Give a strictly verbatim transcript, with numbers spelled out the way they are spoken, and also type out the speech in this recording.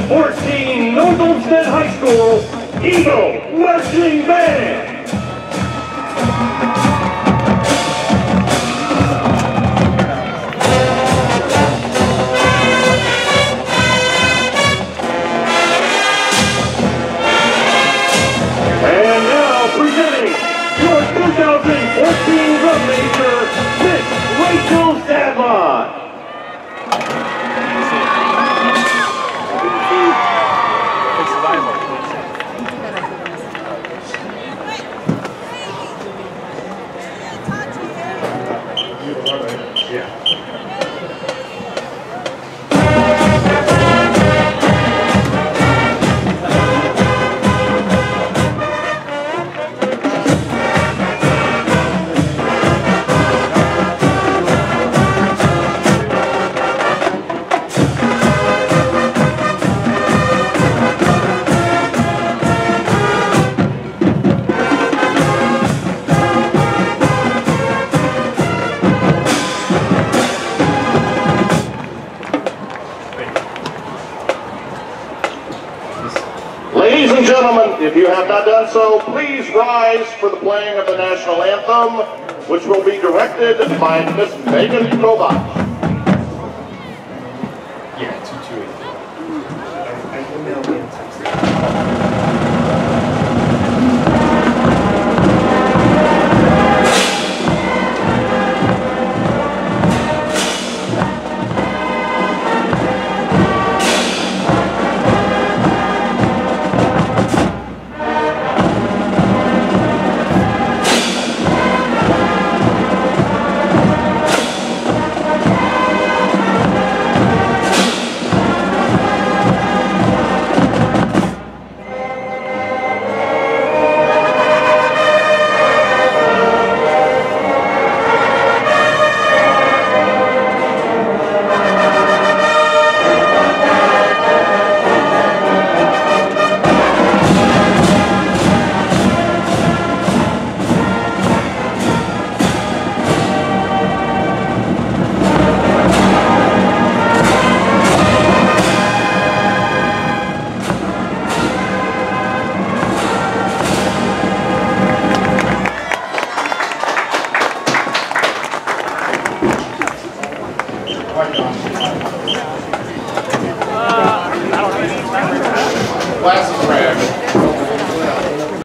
fourteen, North Olmsted High School, Eagle Marching Band. And now presenting your two thousand fourteen drum major, Miss Rachel Sadlon. Ladies and gentlemen, if you have not done so, please rise for the playing of the national anthem, which will be directed by Miss Megan Kovach. Yeah, two two eight. Glasses red.